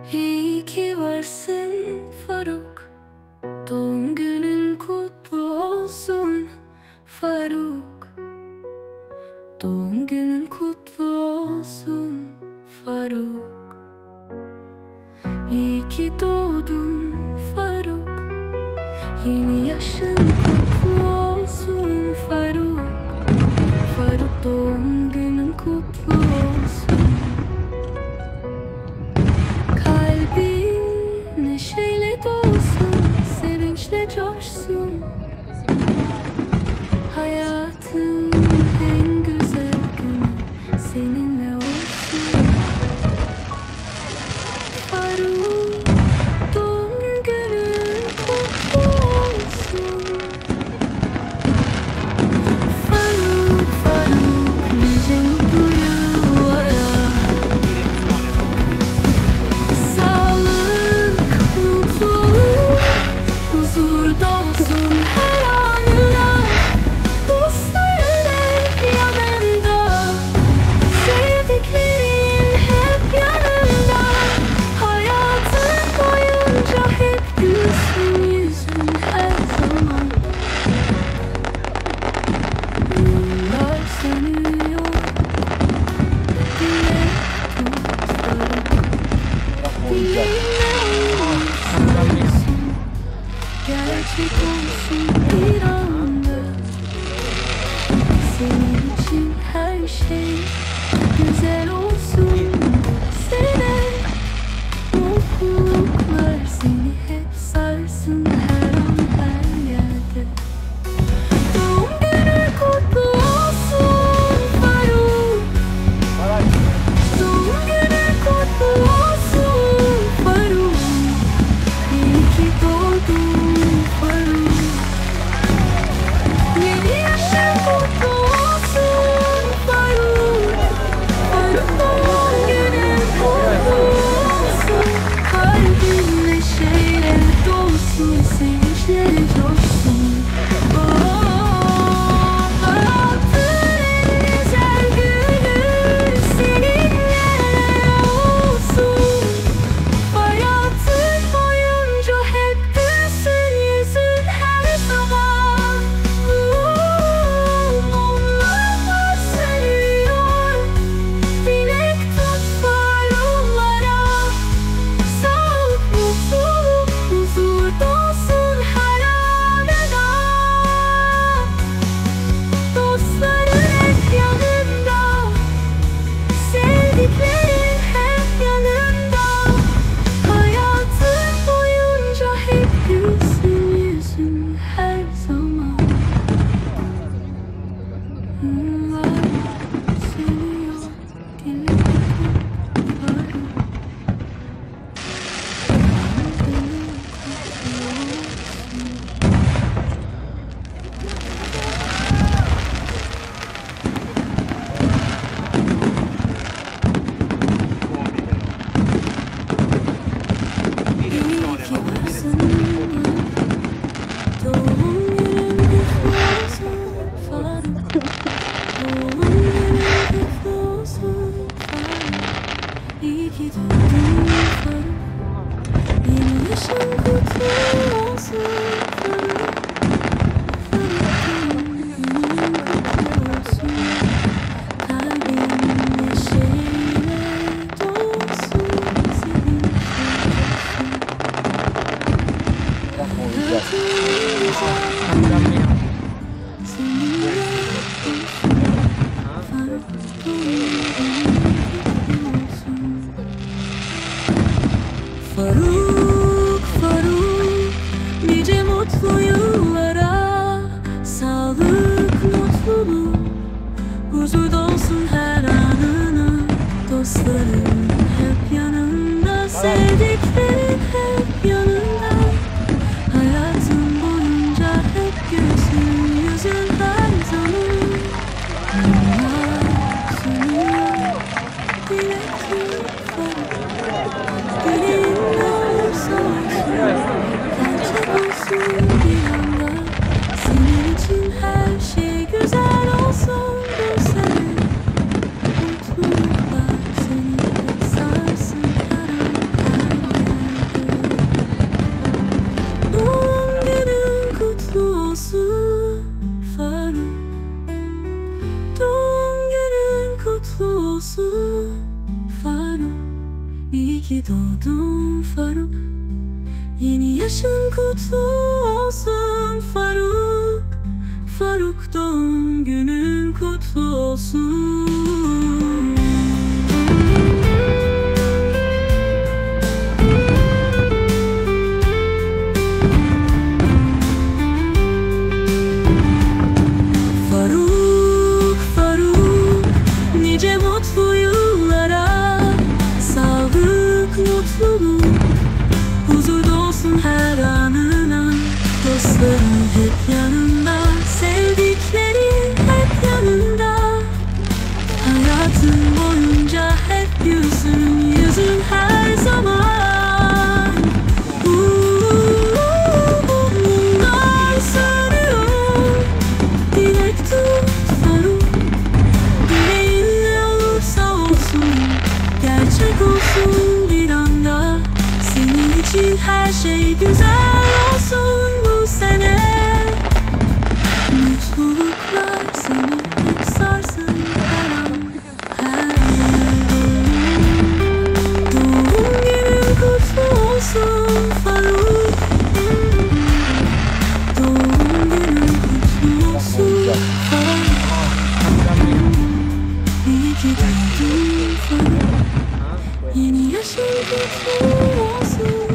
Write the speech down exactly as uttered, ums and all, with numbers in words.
İyi ki varsın Faruk, doğum günün kutlu olsun Faruk. Doğum günün kutlu olsun Faruk. İyi ki doğdun Faruk, yeni yaşın kutlu olsun Faruk. Faruk, doğum günün kutlu olsun. Kalbin neşeyle dolsun, sevinçle coşsun. Hayatın en güzel günü seninle olsun Faruk. Doğum günün kutlu olsun Faruk. Faruk, nice mutlu yıllara. Sağlık, mutluluk, huzur dolsun her anına. Dostların hep yanında, sevdiklerin hep yanında. Hayatın boyunca hep gülsün yüzün her zaman. Yıllar sönüyor, dilek tut Faruk. Dileğinle olsun, gerçek olsun bir anda. Senin için her şey güzel olsun. Sene mutluluklar seni hep sarsın her an her yerde. Doğum günün kutlu olsun Faruk. Doğum günün kutlu olsun Faruk. İyi ki doğdun Faruk. Yeni yaşın kutlu olsun Faruk. Faruk, doğum günün kutlu olsun. Kalbin neşeyle dolsun, sevinçle coşsun. Oh, hayatın en güzel günü seninle olsun. Hayatın boyunca hep gülsün yüzün her zaman. Mumlar sönüyor, dilek tut Faruklara. Sağlık, mutluluk, huzur dolsun her anına. Dostların hep yanında, sevdiklerin hep yanında. Hayatın boyunca hep gülsün yüzün her zaman. Mumlar sönüyor, dilek tut Faruk. İyi ki varsın, doğum günün kutlu olsun Faruk. Doğum günün kutlu olsun Faruk. İyi ki doğdun Faruk, yeni yaşın kutlu olsun Faruk. Faruk, doğum günün kutlu olsun. Kalbin neşeyle dolsun, sevinçle Faruk, Faruk, nice mutlu yıllara. Sağlık, mutluluk, huzur dolsun her anına. Dostların hep yanında, sevdiklerin hep yanında. Hayatın boyunca hep gülsün yüzün her zaman. Mumlar sönüyor, dilek tut Faruk. Dileğinle olsun, gerçek olsun bir anda. Senin için her şey güzel olsun bu sene. Mutluluklar seni hep sarsın her an her ki doğdun Faruk. Yeni yaşın kutlu olsun Faruk. Faruk, doğum günün kutlu olsun. Faruk, Faruk, nice mutlu yıllara. Sağlık, mutluluk, huzur dolsun her anına. Dostların hep yanında, sevdiklerin hep yanında. Hayatın boyunca hep yüzün, yüzün her zaman. Mumlar sönüyor, dilek tut Faruk. Dileğin ne olursa olsun, gerçek olsun bir anda. Senin için her şey güzel olsun bu sene. Mutluluklar seni hep sarsın her an, her yer. Doğum günün kutlu olsun Faruk. Doğum günün kutlu olsun Faruk. İyi ki doğdun Faruk. Yeni yaşın kutlu olsun.